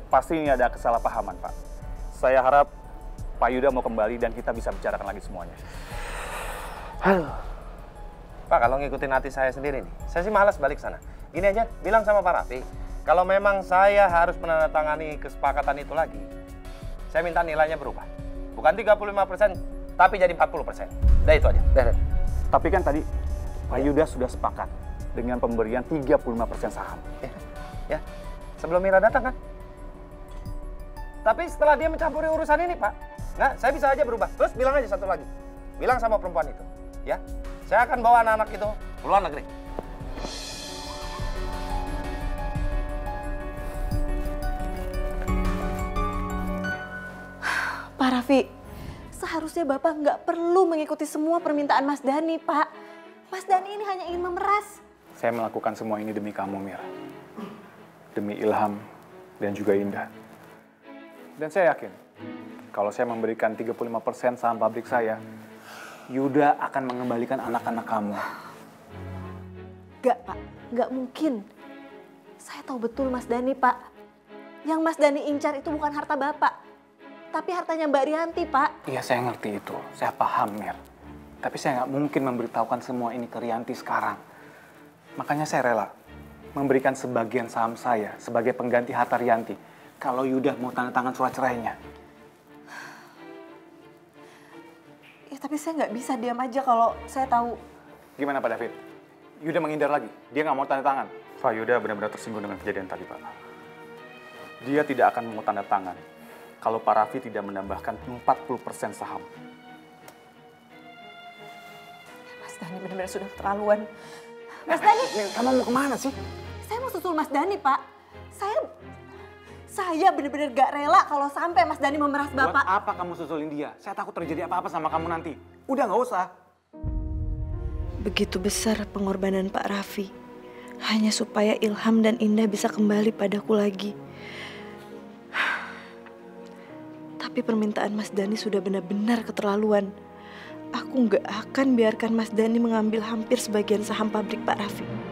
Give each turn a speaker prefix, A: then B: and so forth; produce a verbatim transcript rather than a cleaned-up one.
A: Pasti ini ada kesalahpahaman, Pak. Saya harap Pak Yuda mau kembali dan kita bisa bicarakan lagi semuanya.
B: Halo. Pak, kalau ngikutin hati saya sendiri nih, saya sih malas balik sana. Gini aja, bilang sama Pak Raffi, kalau memang saya harus menandatangani kesepakatan itu lagi, saya minta nilainya berubah. Bukan tiga puluh lima persen, tapi jadi empat puluh persen. Udah itu aja. Udah, udah.
A: Tapi kan tadi Pak Yuda sudah sepakat dengan pemberian tiga puluh lima persen saham.
B: Ya, ya. Sebelum Mira datang kan? Tapi setelah dia mencampuri urusan ini, Pak, nggak, saya bisa aja berubah. Terus bilang aja satu lagi. Bilang sama perempuan itu, ya. Saya akan bawa anak-anak itu ke luar negeri.
C: Pak Raffi, seharusnya Bapak nggak perlu mengikuti semua permintaan Mas Dhani, Pak. Mas Dhani ini hanya ingin memeras.
A: Saya melakukan semua ini demi kamu, Mira. Demi Ilham dan juga Indah. Dan saya yakin, kalau saya memberikan tiga puluh lima persen saham pabrik saya, Yuda akan mengembalikan anak-anak kamu.
C: Gak, Pak. Gak mungkin. Saya tahu betul Mas Dhani, Pak. Yang Mas Dhani incar itu bukan harta Bapak, tapi hartanya Mbak Rianti, Pak.
A: Iya, saya ngerti itu. Saya paham, Mir. Tapi saya nggak mungkin memberitahukan semua ini ke Rianti sekarang. Makanya saya rela memberikan sebagian saham saya sebagai pengganti harta Rianti kalau Yuda mau tanda tangan surat cerainya.
C: Ya, tapi saya nggak bisa diam aja kalau saya tahu.
A: Gimana Pak David? Yuda menghindar lagi. Dia nggak mau tanda tangan. Pak Yuda benar-benar tersinggung dengan kejadian tadi, Pak. Dia tidak akan mau tanda tangan kalau Pak Raffi tidak menambahkan empat puluh persen saham.
C: Mas Dhani benar-benar sudah keterlaluan. Mas Dhani!
A: Kamu mau kemana sih?
C: Saya mau susul Mas Dhani, Pak. Saya... Saya benar-benar gak rela kalau sampai Mas Dhani memeras Bapak.
A: Buat apa kamu susulin dia? Saya takut terjadi apa-apa sama kamu nanti. Udah nggak usah.
D: Begitu besar pengorbanan Pak Raffi. Hanya supaya Ilham dan Indah bisa kembali padaku lagi. Tapi permintaan Mas Dhani sudah benar-benar keterlaluan. Aku nggak akan biarkan Mas Dhani mengambil hampir sebagian saham pabrik Pak Raffi.